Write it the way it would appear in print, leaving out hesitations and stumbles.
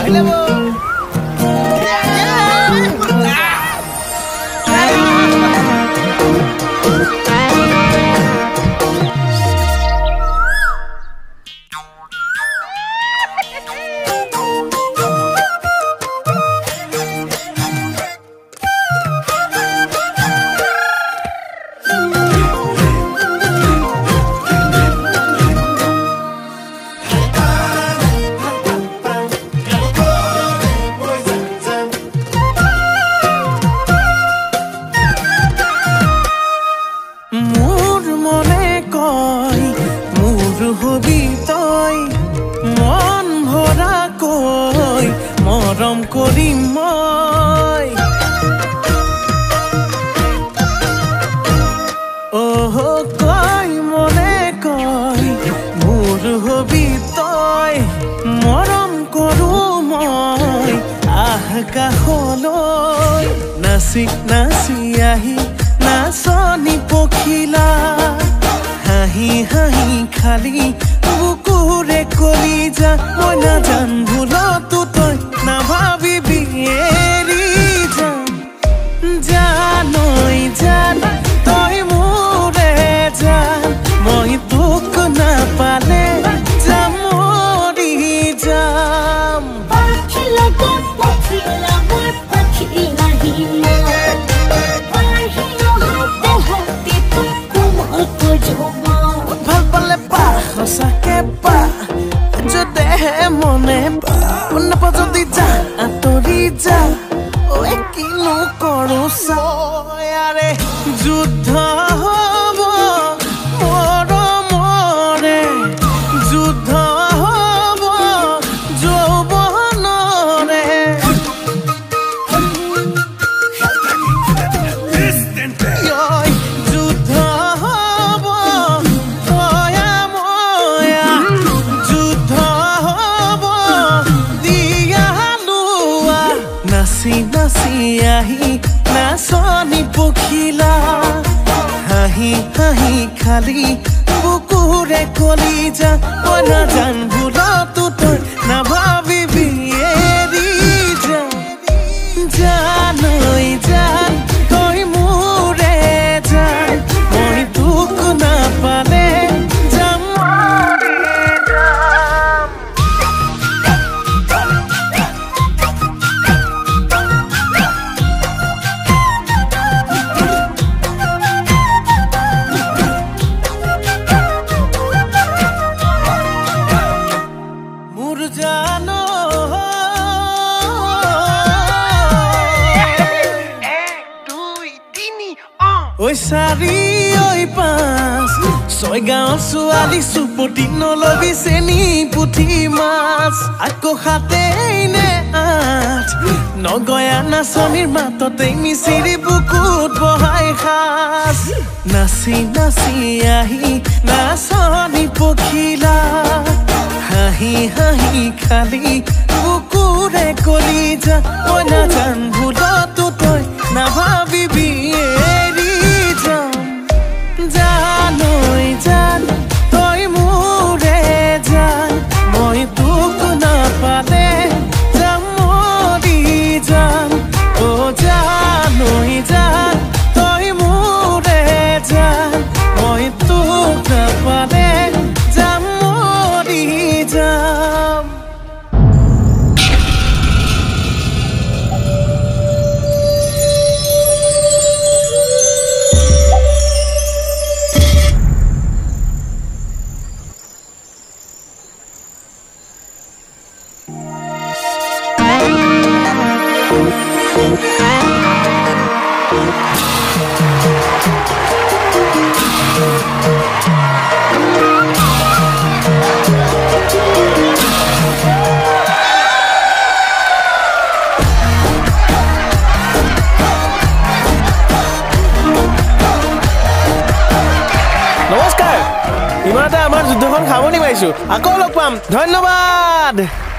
মৰম কৰিম মই কয় মনে কয় মোৰ হবি তই মৰম কৰো মই আকাশলৈ নাচি নাচি আহি নাচনি পখিলা হাঁহি হাঁহি খালি বুকুৰে কলিজা মই নাজান ভুলতো তই নাভাবিবি এৰি যাম জানৈ জান তই মোৰে জান মই তোক নাপালে যাম মৰি যাম ভাল পালে পা সঁচাকে পা যদিহে মনে পা নাপা যদি যা আঁতৰি যা কিনো কৰো চাৰে যুদ্ধ হব মৰমৰে যুদ্ধ হব যৌৱনৰে যুদ্ধ হব তয়া ময়া যুদ্ধ হব দিয়া লোৱা নাচি নাচি আহি নাচনি পখিলা হাঁহি হাঁহি খালি বুকুৰে কলিজা মই নাজান ভুলতো তই নাভাবিবি এৰি যাম জানৈ জান তই মোৰে জান মই তোক নাপালে যাম মৰি যাম মোৰ জানো ঐ চাৰি ঐ পাঁচ ছয় গাঁৱৰ ছোৱালী চুপতি নলবি চেনি পুঠি মাছ আকৌ সাতেই নে আঠ নগয়া নাচনিৰ মাততেই মিচিৰি বুকুত বহাই সাজ নাচি নাচি আহি নাচনি পখিলা হাঁহি হাঁহি খালি বুকুৰে কলিজা মই নাজান ভুলতো তই নাভাবিবি এৰি যাম জানৈ জান তই মোৰে জান মই তোক নাপালে যাম মৰি যাম জানৈ জান তই মোৰে জান মই তোক নাপালে যাম মৰি যাম নমস্কাৰ ইমানতে আমাৰ যুদ্ধখন সামৰণি মাৰিছো আকৌ লগ পাম ধন্যবাদ